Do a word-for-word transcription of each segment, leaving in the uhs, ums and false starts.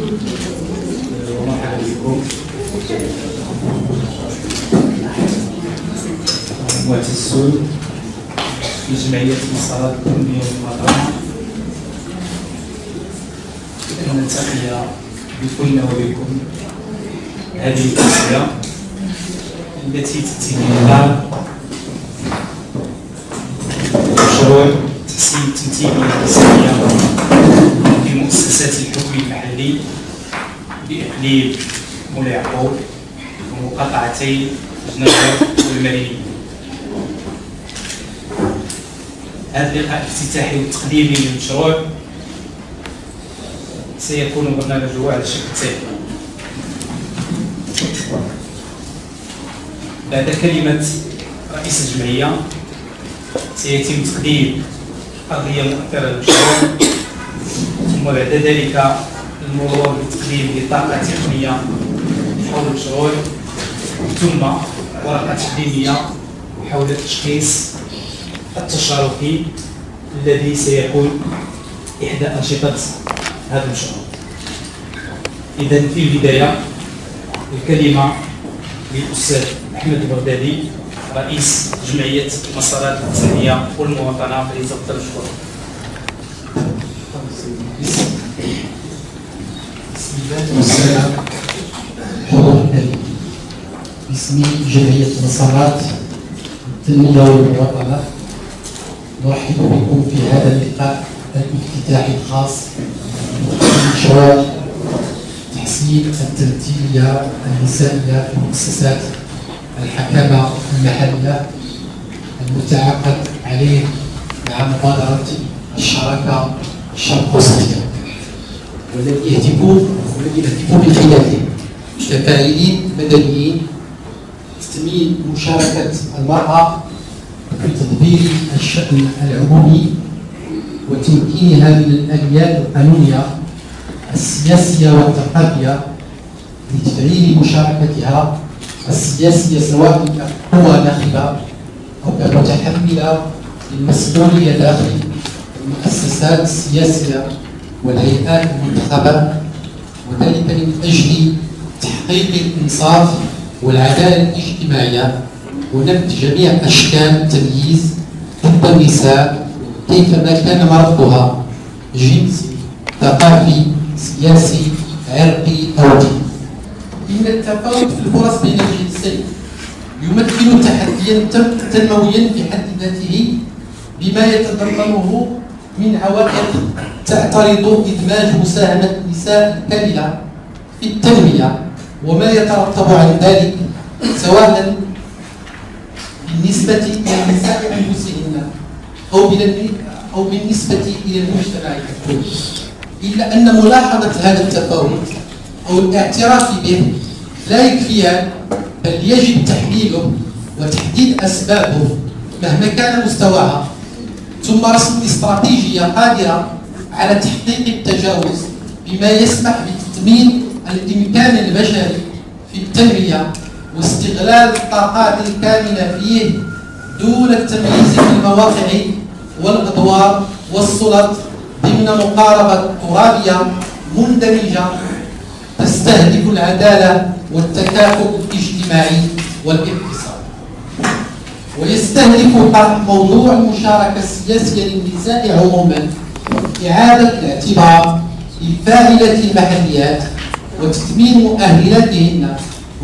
ومرحبا بكم. معتزون لجمعية المسارات التنمية والمنظمة، نلتقي بكم وبكم هذه الأسئلة التي تتم لها مشروع تحسين التنتيجية الإنسانية في مؤسسات الحكم المحلي بإقليم مولاي يعقوب ومقاطعتي جنيبر والمريني. هذا اللقاء الافتتاحي والتقديمي للمشروع سيكون برنامجه على الشكل التالي: بعد كلمة رئيس الجمعية سيتم تقديم قضية مؤثرة للمشروع، ثم بعد ذلك المرور بتقديم بطاقة تقنية حول المشروع، ثم ورقة تقديمية حول التشخيص التشاركي الذي سيكون إحدى أنشطة هذا المشروع. إذن في البداية الكلمة للأستاذ أحمد البغدادي رئيس جمعية مسارات التنمية والمواطنة، فليتفضل مشكورا. بسم الله والسلام. حضور الكريم، باسم جمعية مسارات التنمية والمواطنة نرحب بكم في هذا اللقاء الافتتاحي الخاص بمشروع تحسين التنمية النسائية في مؤسسات الحكامة المحلية المتعاقد عليه مع مبادرة الشراكة الشرق وسطية، والذي يهدف والذي يهدف من خلاله كفاعلين مدنيين تثمين مشاركة المرأة في تدبير الشأن العمومي وتمكينها من الآليات القانونية السياسية والثقافية لتفعيل مشاركتها السياسية سواء كقوى ناخبة أو كمتحملة للمسؤولية داخل المؤسسات السياسية والهيئات المنتخبة، وذلك من أجل تحقيق الإنصاف والعدالة الاجتماعية ونبذ جميع أشكال التمييز ضد النساء كيفما كان مرضها جنسي، ثقافي، سياسي، عرقي أو ديني. إن التفاوت في الفرص بين الجنسين يمثل تحديا تنمويا في حد ذاته بما يتضمنه من عوائق تعترض إدماج مساهمة النساء الكاملة في التنمية وما يترتب عن ذلك، سواء بالنسبة إلى النساء أنفسهن أو أو بالنسبة إلى المجتمع ككل. إلا أن ملاحظة هذا التفاوت أو الاعتراف به لا يكفيان، بل يجب تحليله وتحديد أسبابه مهما كان مستواها، ثم رسم استراتيجية قادرة على تحقيق التجاوز بما يسمح بتثمين الإمكان البشري في التنمية واستغلال الطاقات الكامنة فيه دون التمييز في المواقع والأدوار والسلط ضمن مقاربة ترابية مندمجة تستهدف العدالة والتكافؤ الاجتماعي والاقتصادي. ويستهدف موضوع المشاركة السياسية للنساء عموما إعادة الاعتبار للفاعلات المحليات وتثمين مؤهلاتهن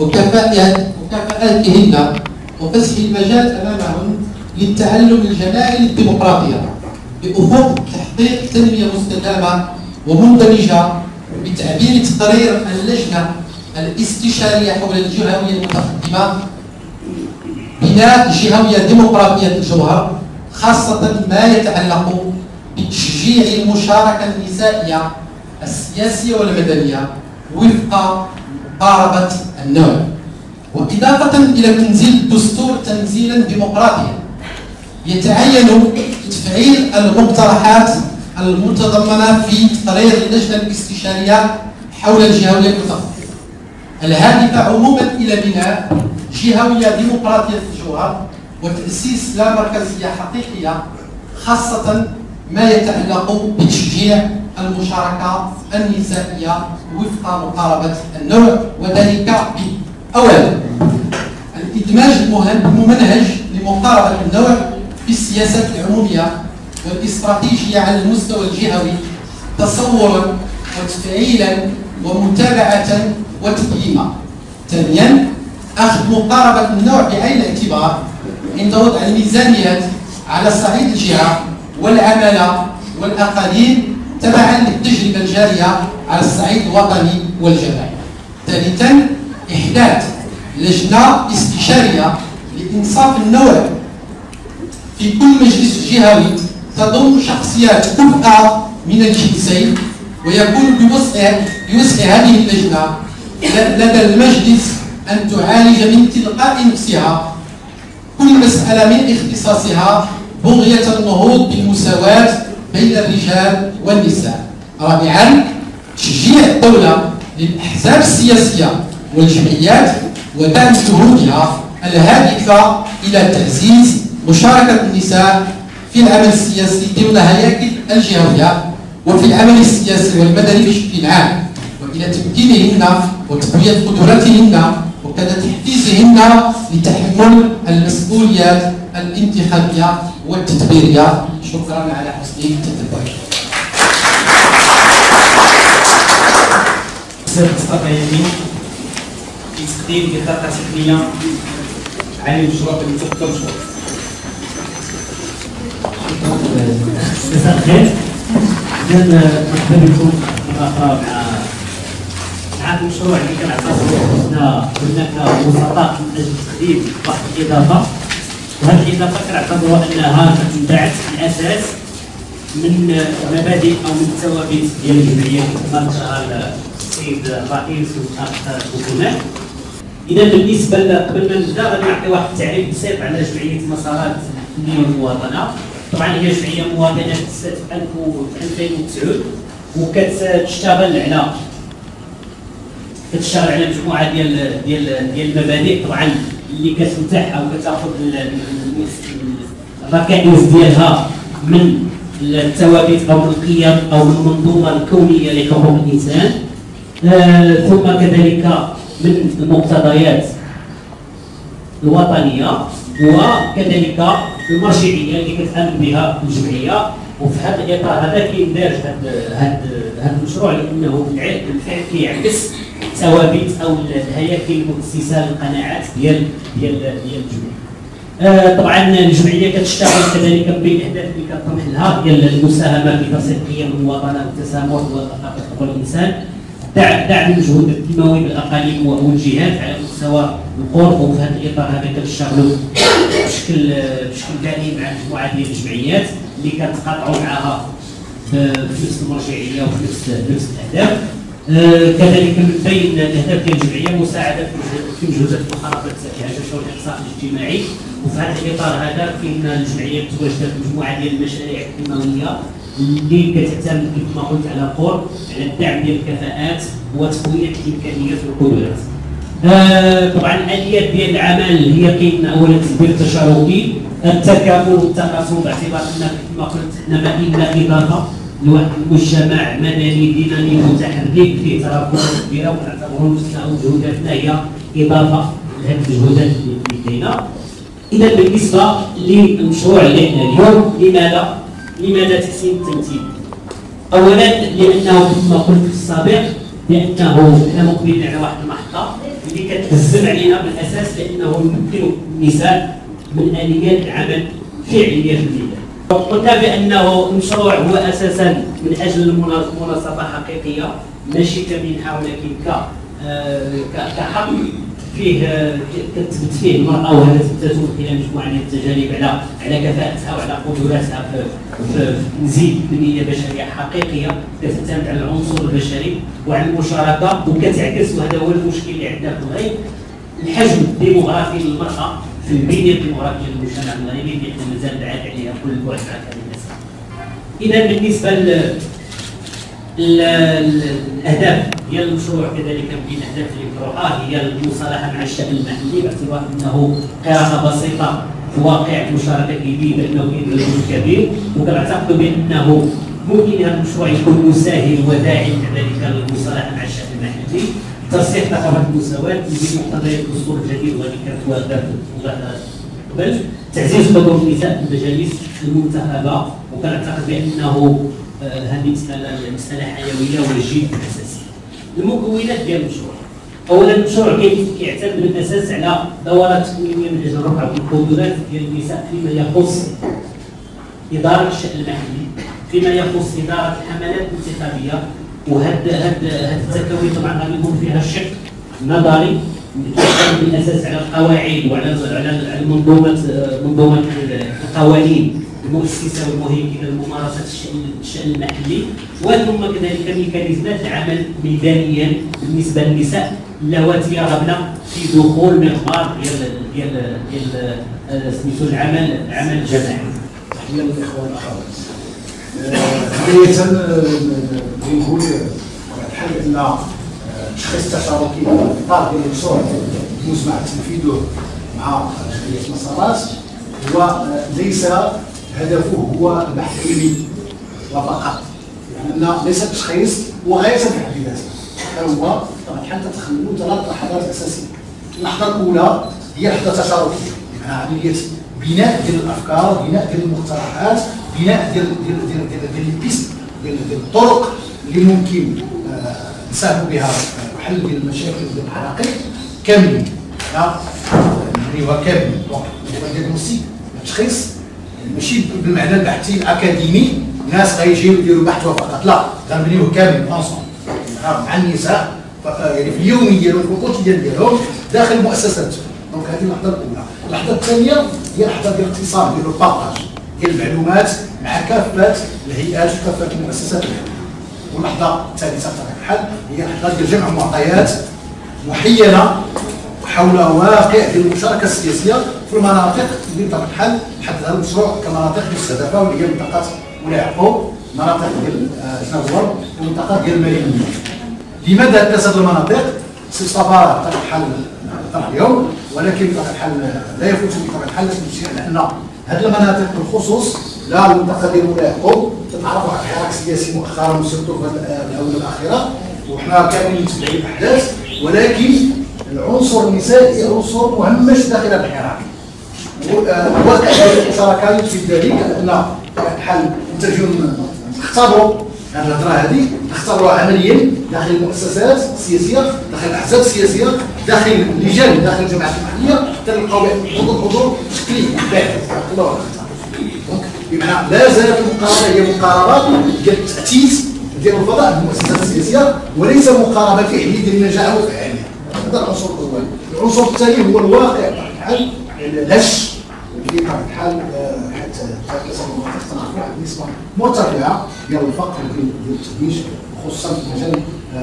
وكفاءاتهن وفتح المجال أمامهن للتعلم الجماعي الديمقراطية بأفق تحقيق تنمية مستدامة ومندمجة، بتعبير تقرير اللجنة الاستشارية حول الجهوية المتقدمة بناء جهوية ديمقراطية الجوهر، خاصة ما يتعلق بتشجيع المشاركة النسائية السياسية والمدنية وفق مقاربة النوع، وإضافة إلى تنزيل الدستور تنزيلا ديمقراطيا يتعين تفعيل المقترحات المتضمنة في تقرير اللجنة الاستشارية حول الجهوية المتقدمة الهادفة عموما إلى بناء جهوية ديمقراطية الجوهر وتأسيس لا مركزية حقيقية، خاصة ما يتعلق بتشجيع المشاركة النسائية وفق مقاربة النوع، وذلك ب أولا الإدماج الممنهج لمقاربة النوع في السياسات العمومية والاستراتيجية على المستوى الجهوي تصورا وتفعيلا ومتابعة وتقييما. ثانيا أخذ مقاربة النوع بعين الاعتبار عند وضع الميزانيات على صعيد الجهة والعمالة والأقاليم تبعا للتجربة الجارية على الصعيد الوطني والجماعي. ثالثا إحداث لجنة استشارية لإنصاف النوع في كل مجلس جهوي تضم شخصيات كفء من الجنسين، ويكون بوسع بوسع هذه اللجنة لدى المجلس أن تعالج من تلقاء نفسها كل مسألة من اختصاصها بغية النهوض بالمساواة بين الرجال والنساء. رابعا تشجيع الدولة للأحزاب السياسية والجمعيات ودعم جهودها الهادفة إلى تعزيز مشاركة النساء في العمل السياسي ضمن هياكل الجهوية وفي العمل السياسي والمدني بشكل عام، وإلى تمكينهن وتقوية قدراتهن وكذا تحفيزهن لتحمل المسؤوليات الانتخابية والتدبيرية. شكرا على حسن التتبع. في تقديم بطاقة سكنية عن المشروع المتقدم مشروع. مساء الخير. إذا مرحبا بكم مرة أخرى مع مع المشروع اللي كنعتبروا حنا كنا كوسطاء من أجل تقديم واحد الإضافة، وهذه الإضافة كنعتبروا أنها كتنبعث في الأساس من مبادئ أو من الثوابت ديال الجمعية كما ذكرها السيد الرئيس والأخ بوكونات. إذا بالنسبة قبل ما نبدا غادي نعطي واحد التعريف بسيط على جمعية مسارات التنمية والمواطنة. طبعا هي جمعية مواطنة تأسست في ألفين وتسعة وكتشتغل على كتشتغل على مجموعة ديال ديال ديال المبادئ طبعا اللي كتفتح أو كتاخذ الركائز ديالها من الثوابت أو من القيم أو من المنظومة الكونية لحقوق الإنسان، آه ثم كذلك من المقتضيات الوطنية وكذلك المرجعية اللي كتآمن بها الجمعية. وفي هذا الإطار هذا كيندرج هذا هذا المشروع لأنه بالفعل كيعكس ثوابت أو الهياكل المؤسسة للقناعات ديال ديال ديال الجمعية. آه طبعا الجمعية كتشتغل كذلك بالأهداف اللي كتطمح لها ديال المساهمة في ترسيخ قيم المواطنة والتسامح وحقوق الإنسان، دعم المجهود التنموي بالاقاليم والجهات على مستوى القرب. وفي هذا الاطار هذا كنشتغلوا بشكل بشكل دائم مع مجموعه ديال الجمعيات اللي كنتقاطعوا معها في نفس المرجعيه وفي نفس نفس الاهداف. آه كذلك من بين الاهداف ديال الجمعيه مساعده في مجهودات محاربه الهشاشه والاقصاء الاجتماعي. وفي هذا الاطار هذا فين الجمعيه متواجده في مجموعه ديال المشاريع التنمويه اللي كتعتمد كما قلت على القرب على الدعم ديال الكفاءات وتقويه الامكانيات والقدرات. آه طبعا الاليات ديال العمل هي كاين اولا التدبير التشاركي، التكامل والتقاسم باعتبار ان كما قلت حنا ما الا اضافه لواحد المجتمع مدني دينامي متحرك فيه تراكمات كبيره ونعتبروا نفسنا وجهوداتنا هي اضافه لهذه الجهودات اللي كاينه. اذا بالنسبه للمشروع اللي حنا اليوم لماذا؟ لماذا تحسين التمثيل؟ اولا لانه كما قلت في السابق لانه حنا مقبلين على واحد المحطه اللي كتهزم علينا بالاساس لانه يمكن النساء من اليات العمل فعليه في الميدان. قلنا بانه المشروع هو اساسا من اجل مناصفه حقيقيه ماشي كمنحه ولكن كحق فيه كتثبت فيه المراه وهذا ثبتته من خلال مجموعه من التجارب على على كفاءتها وعلى قدراتها في في تنزيل بنيه بشريه حقيقيه تعتمد على العنصر البشري وعلى المشاركه وكتعكس، وهذا هو المشكل اللي عندنا في المغرب، الحجم الديموغرافي للمراه في البنيه الديموغرافيه للمجتمع المغربي اللي احنا مازال بعاد عليها كل البعد عن هذه المساله. اذا بالنسبه ل الاهداف ديال المشروع كذلك من الاهداف اللي مطروحه هي المصالحه مع الشأن المحلي باعتبار انه قراءه بسيطه في واقع المشاركه الجديده انه كاين مجهود كبير، وكنعتقد بانه ممكن هذا المشروع يكون مساهم وداعم كذلك للمصالحه مع الشعب المحلي، ترسيخ ثقافه المساواه بمقتضيات الدستور الجديد والذي كانت واضحه قبل، تعزيز حضور النساء في المجالس المنتخبه، وكنعتقد بانه هذه مساله مساله حيويه وجد اساسيه. المكونات ديال المشروع، اولا المشروع كيعتمد بالاساس على دورات تكوينيه من اجل رفع القدرات ديال النساء فيما يخص اداره الشان المحلي، فيما يخص اداره الحملات الانتخابيه، وهذا هذا التكوين طبعا غادي يكون فيها الشق النظري كيعتمد بالاساس على القواعد وعلى على المنظومه منظومه القوانين المؤسسه والمهيمنه لممارسه الشان المحلي، وثم كذلك ميكانيزمات العمل ميدانيا بالنسبه للنساء اللواتي يرغبن في دخول مقبار ديال ديال ديال سميتو العمل العمل الجماعي. تحيه للاخوان والاخوات. بدايه بغي نقول بحال ان التشخيص التشاركي في اطار ديال المشروع يجوز مع تنفيذه مع جمعيه مسارات هو ليس هدفه هو البحث العلمي وفقط، لان ليس التشخيص هو غايه في حد ذاته، هو طبعا حتى تخلوا ثلاث لحظات اساسيه. اللحظه الاولى هي لحظه تشاركيه، بمعنى عمليه بناء ديال الافكار، بناء ديال المقترحات، بناء ديال ديال ديال ديال, ديال البيست ديال, ديال الطرق اللي ممكن آه نساهموا بها حل ديال المشاكل ديال الحقائق كاملين. يعني هو كامل هو دياغنوستيك التشخيص ماشي بالمعنى البحثي الاكاديمي، ناس غيجيو يديروا بحث فقط، لا غنبنيوه كامل اونصومبل مع النساء يعني في اليوميه ديالهم في الكوتيديان ديالهم داخل المؤسسات. دونك هذه اللحظه الاولى. اللحظه الثانيه هي لحظه ديال الاتصال ديال البارطاج ديال المعلومات مع كافه الهيئات وكافه المؤسسات. واللحظه الثالثه بطبيعه الحال هي لحظه ديال جمع معطيات محينه حول واقع ديال المشاركه السياسيه في المناطق اللي بطبيعه الحال حدد هذا المشروع كمناطق مستهدفه، واللي هي منطقه ولاية يعقوب، مناطق ديال جنازور، ومنطقه ديال المريميه. لماذا ثلاثه المناطق؟ سي صفاره بطبيعه الحال طرح اليوم، ولكن بطبيعه الحال لا يفوتني بطبيعه الحال لان هذه المناطق بالخصوص لا المنطقه ديال ولاية يعقوب تتعرفوا على الحراك السياسي مؤخرا وسيرتو في الاونه الاخيره، وحنا كاملين متبعين الاحداث، ولكن العنصر النسائي عنصر مهمش داخل الحراك. الواقع ديال المشاركه يثبت ذلك، لان بحال نتجو نختاروا هذه الهضره هذه نختاروها عمليا داخل المؤسسات السياسيه، داخل الاحزاب السياسيه، داخل اللجان، داخل الجماعات المحليه، تلقاو حضور حضور تشكيلي باحث الله اكبر. بمعنى لا زالت المقاربه هي مقاربه ديال التاسيس ديال الفضاء المؤسسات السياسيه، وليس مقاربه فعليه ديال النجاح والفعاليه. هذا العنصر الاول. العنصر الثاني هو الواقع بطبيعه الحال الهش اللي بطبيعه الحال حتى تنعرفوا واحد النسبه مرتفعه ديال الفقر ديال التهميش، خصوصا في مجال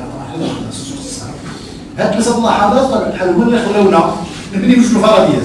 السوق الصحي. هاد ثلاثه اللحظات بطبيعه الحال هما اللي خلاونا نبنيو جوج الفرضيات.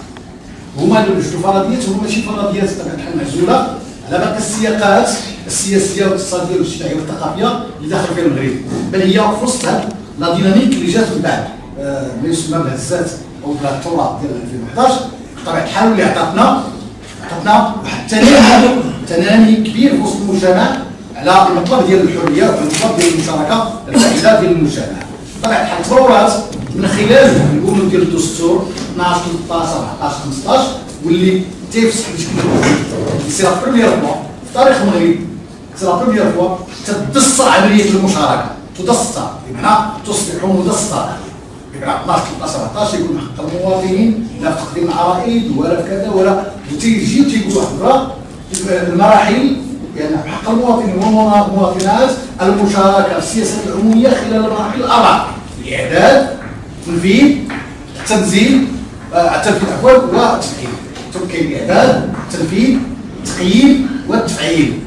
هما جوج الفرضيات هما ماشي فرضيات بطبيعه الحال معزوله على باقي السياقات السياسيه والاقتصاديه والاجتماعيه والثقافيه اللي داخل فيها المغرب، بل هي في وسطها لا ديناميك اللي جات من بعد ما يسمى بهزات او الثوره ديال ألفين وحداش بطبيعه الحال اللي عطاتنا عطاتنا واحد التنامي تنامي كبير في وسط المجتمع على المطلب ديال الحريه وعلى المطلب ديال المشاركه الفاعله ديال المجتمع. بطبيعه الحال تطورات من خلال البنود ديال الدستور اثناش ثلاثطاش أربعطاش خمسطاش واللي تيفسح بشكل سي لا بروميير فوا في تاريخ المغرب، سي لا بروميير فوا تدستر عمليه المشاركه، تدستر بمعنى تصبح مدستره، بمعنى اثناش ثلاثطاش أربعطاش يقول حق المواطنين لا في تقديم العرائض ولا في كذا ولا، وتيجي تيقول واحد المراحل يعني حق المواطنين والمواطنات المشاركه في السياسه العموميه خلال المراحل الاربعه: الاعداد، التنفيذ، التنزيل، التنفيذ عفوا والتفعيل. كاين الاعداد، التنفيذ، التقييم والتفعيل.